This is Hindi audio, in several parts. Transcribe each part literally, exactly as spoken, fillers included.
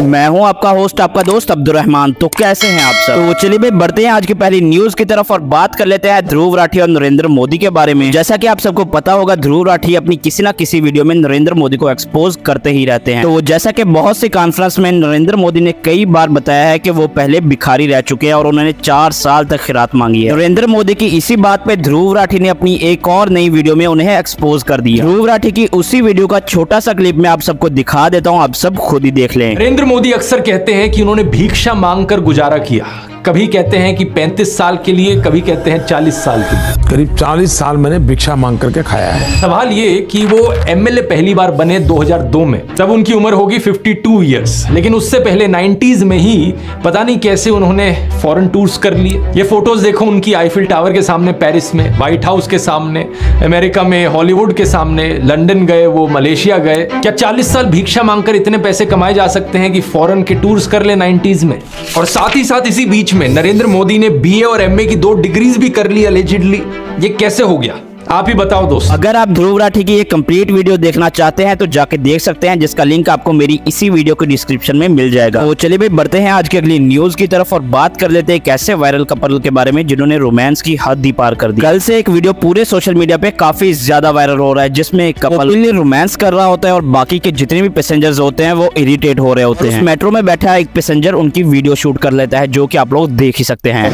मैं हूं आपका होस्ट, आपका दोस्त अब्दुर्रहमान। तो कैसे हैं आप सब? तो चलिए भाई बढ़ते हैं आज की पहली न्यूज की तरफ और बात कर लेते हैं ध्रुव राठी और नरेंद्र मोदी के बारे में। जैसा कि आप सबको पता होगा, ध्रुव राठी अपनी किसी न किसी वीडियो में नरेंद्र मोदी को एक्सपोज करते ही रहते हैं। तो जैसा कि बहुत सी कॉन्फ्रेंस में नरेंद्र मोदी ने कई बार बताया है कि वो पहले भिखारी रह चुके हैं और उन्होंने चार साल तक खिरात मांगी है। नरेंद्र मोदी की इसी बात पे ध्रुव राठी ने अपनी एक और नई वीडियो में उन्हें एक्सपोज कर दिया। ध्रुव राठी की उसी वीडियो का छोटा सा क्लिप में आप सबको दिखा देता हूँ, आप सब खुद ही देख लें। नरेंद्र मोदी अक्सर कहते हैं कि उन्होंने भिक्षा मांगकर गुजारा किया। कभी कहते हैं कि पैंतीस साल के लिए, कभी कहते हैं चालीस साल के लिए। करीब चालीस साल मैंने भिक्षा मांग करके खाया है। सवाल ये कि वो एमएलए पहली बार बने दो हज़ार दो में, तब उनकी उम्र होगी बावन इयर्स। लेकिन उससे पहले नाइंटीज़ में ही पता नहीं कैसे उन्होंने फॉरेन टूर्स कर लिए। ये फोटोज देखो उनकी आईफिल टावर के सामने पेरिस में, व्हाइट हाउस के सामने अमेरिका में, हॉलीवुड के सामने, लंदन गए, वो मलेशिया गए। क्या चालीस साल भिक्षा मांगकर इतने पैसे कमाए जा सकते हैं कि फॉरेन के टूर्स कर ले नाइंटीज़ में? और साथ ही साथ इसी बीच में नरेंद्र मोदी ने बीए और एमए की दो डिग्रीज भी कर ली अलेजिडली। ये कैसे हो गया? आप ही बताओ दोस्त। अगर आप ध्रुव राठी की ये कंप्लीट वीडियो देखना चाहते हैं तो जाके देख सकते हैं, जिसका लिंक आपको मेरी इसी वीडियो के डिस्क्रिप्शन में मिल जाएगा। तो चलिए भाई बढ़ते हैं आज की अगली न्यूज की तरफ और बात कर लेते हैं एक ऐसे वायरल कपल के बारे में जिन्होंने रोमांस की हद ही पार कर दी। कल से एक वीडियो पूरे सोशल मीडिया पे काफी ज्यादा वायरल हो रहा है, जिसमें एक कपल रोमांस कर रहा होता है और बाकी के जितने भी पैसेंजर्स होते हैं वो इरिटेट हो रहे होते हैं। मेट्रो में बैठा एक पैसेंजर उनकी वीडियो शूट कर लेता है, जो की आप लोग देख ही सकते हैं।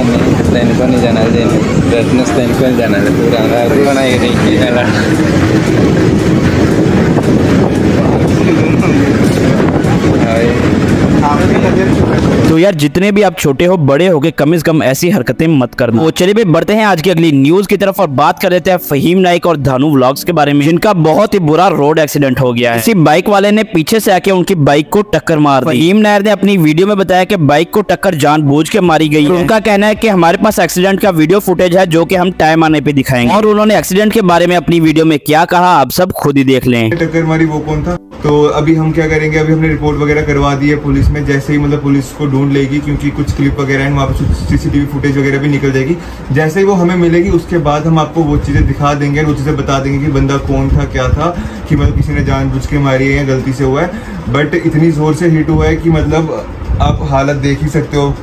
तो यार जितने भी आप छोटे हो बड़े हो के कम से कम ऐसी हरकतें मत करना। तो चलिए भाई बढ़ते हैं आज की अगली न्यूज की तरफ और बात कर लेते हैं फहीम नाइक और धानु व्लॉग्स के बारे में, जिनका बहुत ही बुरा रोड एक्सीडेंट हो गया है। इसी बाइक वाले ने पीछे से आके उनकी बाइक को टक्कर मार दी। फहीम नायर ने अपनी वीडियो में बताया कि बाइक को टक्कर जानबूझ के मारी गई है। उनका कहना है कि हमारे पास एक्सीडेंट का वीडियो फुटेज है जो कि हम टाइम आने पे दिखाएंगे। और उन्होंने एक्सीडेंट के बारे में अपनी वीडियो में क्या कहा आप सब खुद ही देख लें। टक्कर मारी वो कौन था? तो अभी हम क्या करेंगे, अभी हमने रिपोर्ट वगैरह करवा दी है पुलिस में। जैसे ही मतलब पुलिस को ढूंढ लेगी, क्योंकि कुछ क्लिप वगैरह है, वहाँ पे सीसीटीवी फुटेज वगैरह भी निकल जाएगी। जैसे ही वो हमें मिलेगी उसके बाद हम आपको वो चीज़ें दिखा देंगे, वो चीज़ें बता देंगे कि बंदा कौन था, क्या था, कि मतलब किसी ने जानबूझ के मारी है या गलती से हुआ है। बट इतनी ज़ोर से हिट हुआ है कि मतलब आप हालत देख ही सकते हो।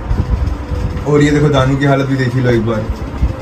और ये देखो दानू की हालत भी देख ही लो एक बार।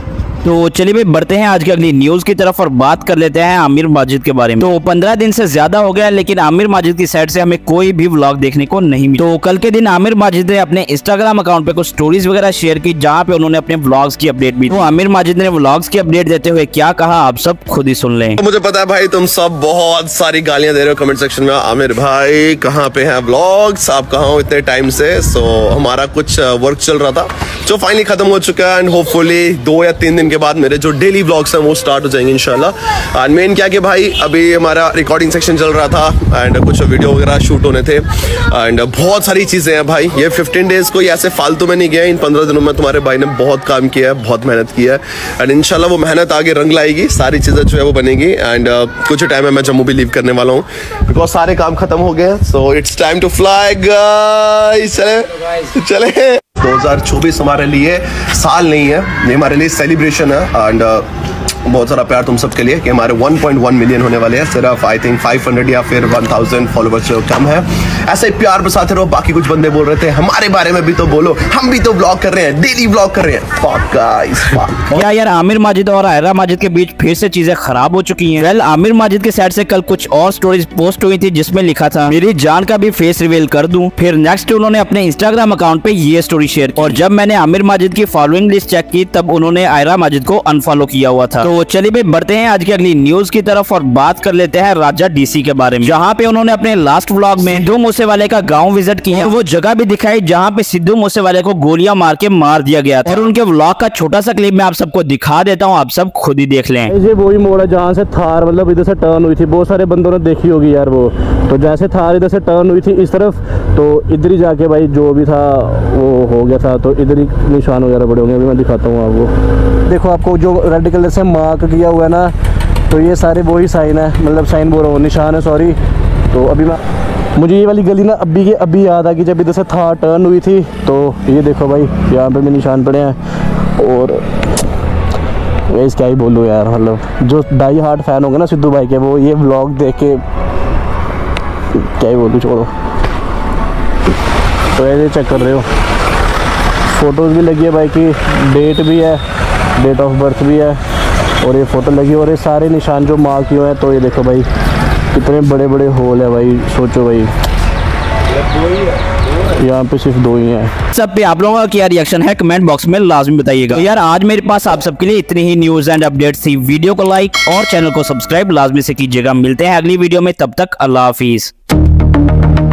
तो चलिए भाई बढ़ते हैं आज की अगली न्यूज की तरफ और बात कर लेते हैं आमिर माजिद के बारे में। तो पंद्रह दिन से ज्यादा हो गया, लेकिन आमिर माजिद की साइड से हमें कोई भी व्लॉग देखने को नहीं मिला। तो कल के दिन आमिर माजिद ने अपने इंस्टाग्राम अकाउंट पे कुछ स्टोरीज वगैरह शेयर की, जहां पे उन्होंने अपने व्लॉग्स की अपडेट भी। तो आमिर माजिद ने व्लॉग्स की अपडेट देते हुए क्या कहा आप सब खुद ही सुन लें। तो मुझे पता है भाई तुम सब बहुत सारी गालियां दे रहे हो कमेंट सेक्शन में, आमिर भाई कहाँ पे हैं व्लॉग्स, आप कहाँ हो इतने टाइम से। सो हमारा कुछ वर्क चल रहा था जो फाइनली खत्म हो चुका है एंड होपफुली दो या तीन दिन के बाद मेरे जो डेली व्लॉग्स हैं वो स्टार्ट हो जाएंगे इंशाल्लाह। एंड मेन क्या कि भाई अभी हमारा रिकॉर्डिंग सेक्शन चल रहा था एंड कुछ वीडियो वगैरह शूट होने थे एंड बहुत सारी चीज़ें हैं भाई। ये फिफ्टीन डेज को ऐसे फालतू में नहीं गया, इन पंद्रह दिनों में तुम्हारे भाई ने बहुत काम किया है, बहुत मेहनत की है एंड इंशाल्लाह वो मेहनत आगे रंग लाएगी, सारी चीज़ें जो है वो बनेगी। एंड uh, कुछ टाइम में मैं जम्मू भी लीव करने वाला हूँ बिकॉज सारे काम खत्म हो गए हैं। So it's time to fly guys, चले चले। दो हज़ार चौबीस हमारे लिए साल नहीं है, ये हमारे लिए सेलिब्रेशन है एंड बहुत सारा प्यार तुम सबके लिए कि हमारे वन पॉइंट वन मिलियन होने वाले हैं। सिर्फ आई थिंक पाँच सौ या फिर एक हज़ार फॉलोवर्स जो कम है। ऐसे ही प्यार बसाते रहो। बाकी कुछ बंदे बोल रहे थे हमारे बारे में भी तो बोलो, हम भी तो व्लॉग कर रहे हैं, डेली व्लॉग कर रहे हैं। Fuck guys, fuck. क्या यार आमिर माजिद और आयरा माजिद के बीच फिर से चीजें खराब हो चुकी हैं? वेल आमिर माजिद के साइड से कल कुछ और स्टोरीज पोस्ट हुई थी जिसमें लिखा था मेरी जान का भी फेस रिवील कर दूं। फिर नेक्स्ट उन्होंने अपने इंस्टाग्राम अकाउंट पे ये स्टोरी शेयर की और जब मैंने आमिर माजिद की फॉलोइंग लिस्ट चेक की तब उन्होंने आयरा माजिद को अनफॉलो किया हुआ था। तो चलिए भाई बढ़ते हैं आज की अगली न्यूज की तरफ और बात कर लेते हैं राजा डीसी के बारे में, जहाँ पे उन्होंने अपने लास्ट व्लॉग में सिद्धू मूसेवाले का गांव विजिट किया, वो जगह भी दिखाई जहाँ पे सिद्धू मूसेवाले को गोलियां मार के मार दिया गया था। और उनके व्लॉग का छोटा सा क्लिप मैं आप सबको दिखा देता हूँ, आप सब खुद ही देख लें। ये वही मोड़ है जहाँ से थार मतलब इधर से टर्न हुई थी, बहुत सारे बंदों ने देखी होगी यार वो। तो जैसे थार इधर से टर्न हुई थी इस तरफ, तो इधर ही जाके भाई जो भी था वो हो गया था। तो इधर ही निशान वगैरह बड़े होंगे, अभी मैं दिखाता हूँ आपको। देखो आपको जो रेड कलर से मार्क किया हुआ है ना, तो ये सारे वही साइन है, मतलब साइन बोल रहा हूँ, निशान है सॉरी। तो अभी मैं मुझे ये वाली गली ना अभी के अभी याद आ गई, जब इधर से थार टर्न हुई थी। तो ये देखो भाई यहाँ पे भी निशान पड़े हैं। और वैसे क्या ही बोलूँ यार, मतलब जो डाई हार्ड फैन होंगे ना सिद्धू भाई के, वो ये व्लॉग देख के क्या ही बोलूँ, छोड़ो। तो ऐसे चेक कर रहे हो, फ़ोटोज़ भी लगी है भाई की, डेट भी है, डेट ऑफ बर्थ भी है, और ये फ़ोटो लगी है, और ये सारे निशान जो मार्क किए हैं। तो ये देखो भाई कितने बड़े बड़े होल है भाई, सोचो भाई यहाँ पे सिर्फ दो ही हैं। सब पे आप लोगों का क्या रिएक्शन है कमेंट बॉक्स में लाजमी बताइएगा। तो यार आज मेरे पास आप सबके लिए इतनी ही न्यूज़ एंड अपडेट्स थी। वीडियो को लाइक और चैनल को सब्सक्राइब लाजमी से कीजिएगा। मिलते हैं अगली वीडियो में, तब तक अल्लाह हाफिज़।